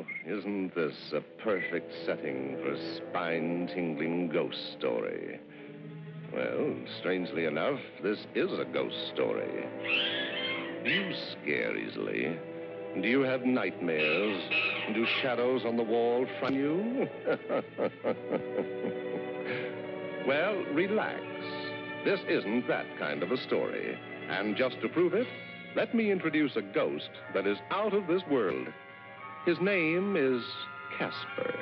isn't this a perfect setting for a spine-tingling ghost story? Well, strangely enough, this is a ghost story. Do you scare easily? Do you have nightmares? Do shadows on the wall frighten you? Well, relax. This isn't that kind of a story. And just to prove it, let me introduce a ghost that is out of this world. His name is Casper.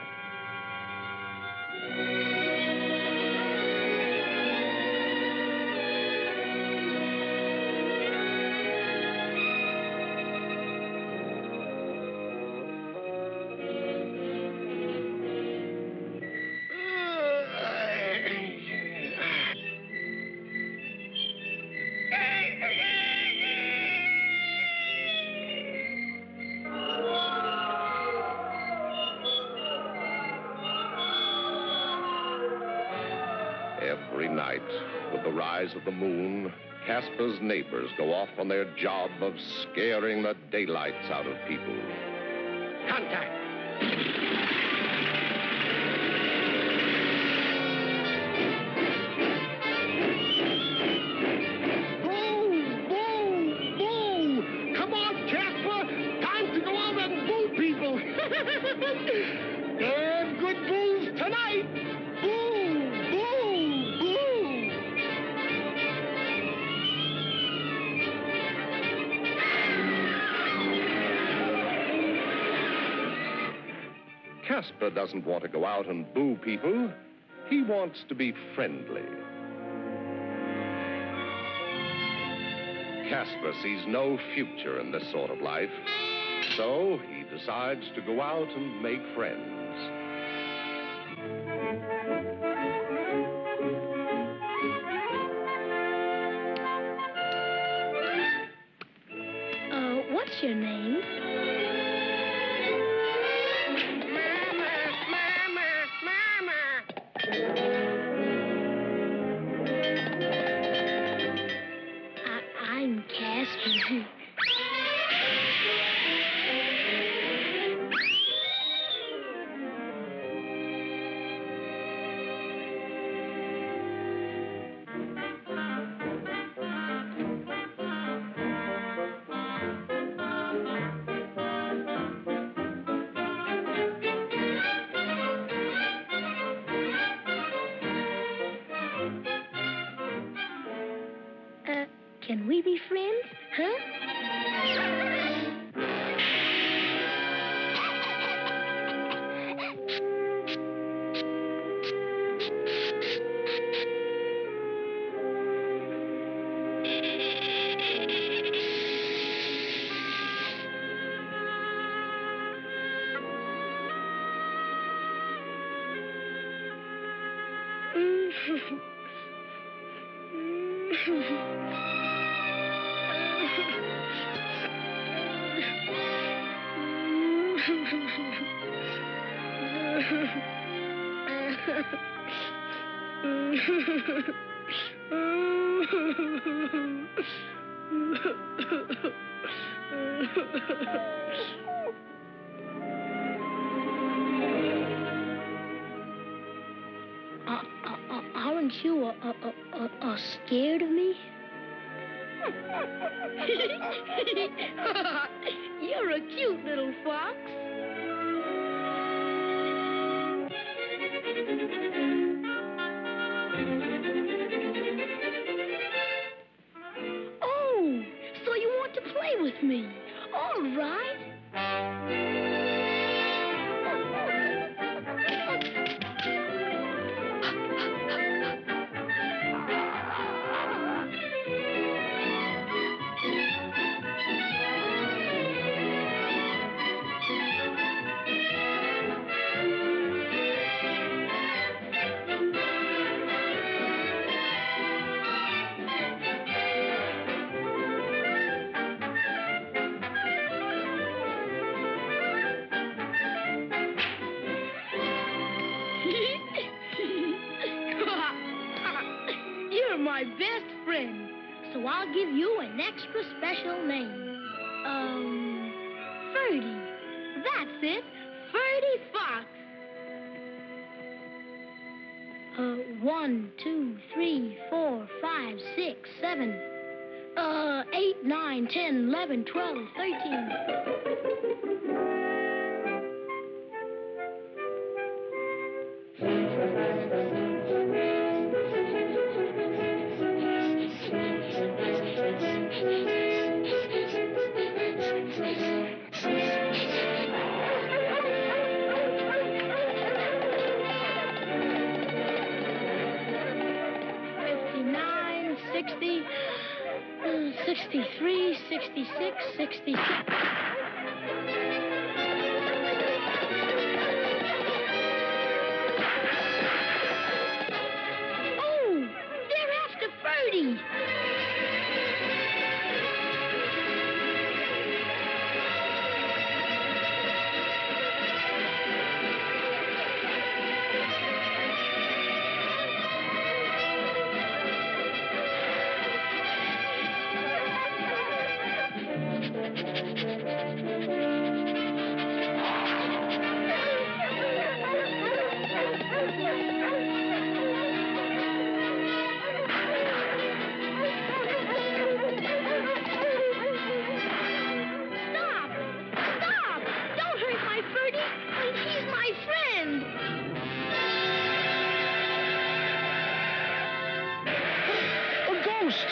Every night, with the rise of the moon, Casper's neighbors go off on their job of scaring the daylights out of people. Contact! Boo! Boo! Boo! Come on, Casper! Time to go out and boo people! And good boos tonight! Boo! Boo! Boo! Casper doesn't want to go out and boo people. He wants to be friendly. Casper sees no future in this sort of life, so he decides to go out and make friends. What's your name? I'm Casper. Can we be friends, huh? Aren't you scared of me? You're a cute little fox. Oh, so you want to play with me? All right. You're my best friend, so I'll give you an extra special name. Ferdy. That's it, Ferdy Fox. 1, 2, 3, 4, 5, 6, 7, 8, 9, 10, 11, 12, 13. $59, $60, 63, 66, 66. Oh, they're after Ferdy. Stop! Stop! Don't hurt my Ferdy. He's my friend. A ghost!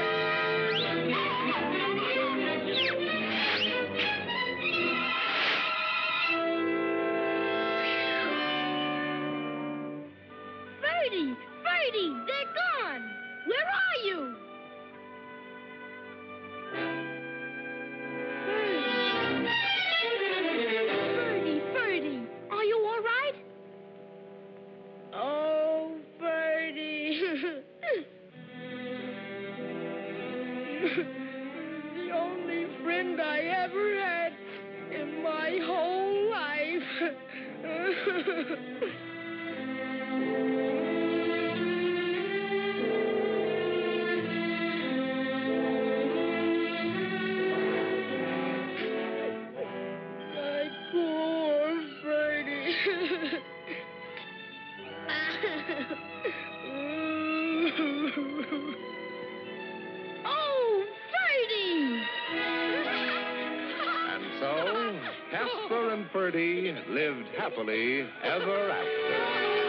Ferdy! Ferdy! They're gone! Where are you? Ferdy! Ferdy! Are you all right? Oh, Ferdy! The only friend I ever had in my whole life. My poor Ferdy. Oh, Ferdy! And so, Casper and Ferdy lived happily ever after.